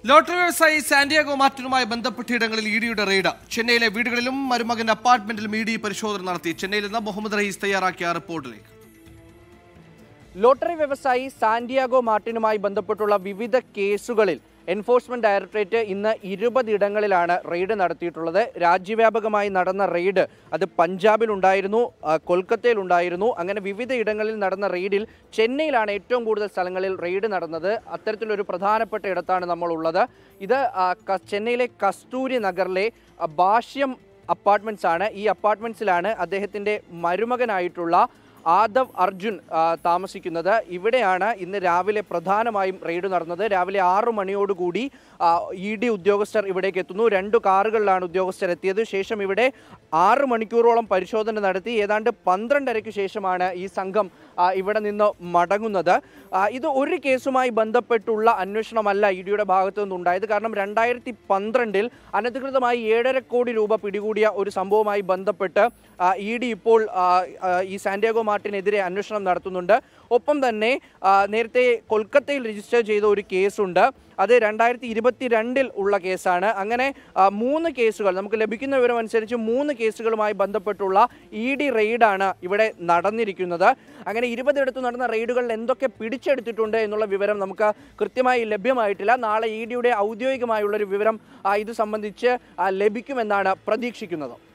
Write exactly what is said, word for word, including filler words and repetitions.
Lottery വ്യവസായി Santiago മാർട്ടിനുമായി ബന്ധപ്പെട്ട ഇടങ്ങളിൽ ഇ ഡിയുടെ റെയ്ഡ്. ചെന്നൈയിലെ വീടുകളിലും മരുമകന്റെ അപ്പാർട്ട്മെന്റിലും ഇ ഡി പരിശോധന നടത്തി. ചെന്നൈയിൽ നിന്ന് മുഹമ്മദ് റഹീസ് തയ്യാറാക്കിയ റിപ്പോർട്ടിലേക്ക്. ലോട്ടറി വ്യവസായി സാന്റിയാഗോ മാർട്ടിനുമായി ബന്ധപ്പെട്ടുള്ള വിവിധ കേസുകളിൽ എൻഫോഴ്സ്മെന്റ് ഡയറക്ടറേറ്റ് ഇന്ന് ഇരുപത് ഇടങ്ങളിലാണ് റെയ്ഡ് നടത്തിയിട്ടുള്ളത്. രാജ്യവ്യാപകമായി നടന്ന റെയ്ഡ് അത് പഞ്ചാബിലുണ്ടായിരുന്നു, കൊൽക്കത്തയിലുണ്ടായിരുന്നു. അങ്ങനെ വിവിധ ഇടങ്ങളിൽ നടന്ന റെയ്ഡിൽ ചെന്നൈയിലാണ് ഏറ്റവും കൂടുതൽ സ്ഥലങ്ങളിൽ റെയ്ഡ് നടന്നത്. അത്തരത്തിലൊരു പ്രധാനപ്പെട്ട ഇടത്താണ് നമ്മളുള്ളത്. ഇത് ചെന്നൈയിലെ കസ്തൂരി നഗറിലെ ഭാഷ്യം അപ്പാർട്ട്മെന്റ്സ് ആണ്. ഈ അപ്പാർട്ട്മെന്റ്സിലാണ് അദ്ദേഹത്തിൻ്റെ മരുമകനായിട്ടുള്ള ആദവ് അർജുൻ താമസിക്കുന്നത്. ഇവിടെയാണ് ഇന്ന് രാവിലെ പ്രധാനമായും റെയ്ഡ് നടന്നത്. രാവിലെ ആറു മണിയോടുകൂടി ഇ ഡി ഉദ്യോഗസ്ഥർ ഇവിടേക്ക് എത്തുന്നു. രണ്ടു കാറുകളിലാണ് ഉദ്യോഗസ്ഥർ എത്തിയത്. ശേഷം ഇവിടെ ആറ് മണിക്കൂറോളം പരിശോധന നടത്തി. ഏതാണ്ട് പന്ത്രണ്ടരയ്ക്ക് ശേഷമാണ് ഈ സംഘം ഇവിടെ നിന്ന് മടങ്ങുന്നത്. ഇത് ഒരു കേസുമായി ബന്ധപ്പെട്ടുള്ള അന്വേഷണമല്ല ഇ ഡിയുടെ ഭാഗത്തു നിന്നുണ്ടായത്. കാരണം രണ്ടായിരത്തി പന്ത്രണ്ടിൽ അനധികൃതമായി ഏഴര കോടി രൂപ പിടികൂടിയ ഒരു സംഭവവുമായി ബന്ധപ്പെട്ട് ഇ ഡി ഇപ്പോൾ ഈ സാന്റിയാഗോ മാർട്ടിനെതിരെ അന്വേഷണം നടത്തുന്നുണ്ട്. ഒപ്പം തന്നെ നേരത്തെ കൊൽക്കത്തയിൽ രജിസ്റ്റർ ചെയ്ത ഒരു കേസുണ്ട്. അത് രണ്ടായിരത്തി ഇരുപത്തി രണ്ടിൽ ഉള്ള കേസാണ്. അങ്ങനെ മൂന്ന് കേസുകൾ നമുക്ക് ലഭിക്കുന്ന വിവരം അനുസരിച്ച് മൂന്ന് കേസുകളുമായി ബന്ധപ്പെട്ടുള്ള ഇ ഡി റെയ്ഡാണ് ഇവിടെ നടന്നിരിക്കുന്നത്. അങ്ങനെ ഇരുപതിടത്ത് നടന്ന റെയ്ഡുകളിൽ എന്തൊക്കെ പിടിച്ചെടുത്തിട്ടുണ്ട് എന്നുള്ള വിവരം നമുക്ക് കൃത്യമായി ലഭ്യമായിട്ടില്ല. നാളെ ഇ ഡിയുടെ ഔദ്യോഗികമായുള്ളൊരു വിവരം ഇത് സംബന്ധിച്ച് ലഭിക്കുമെന്നാണ് പ്രതീക്ഷിക്കുന്നത്.